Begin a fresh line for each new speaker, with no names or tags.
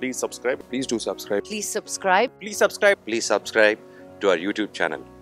please subscribe.
Please do subscribe.
Please subscribe.
Please subscribe.
Please subscribe to our YouTube channel.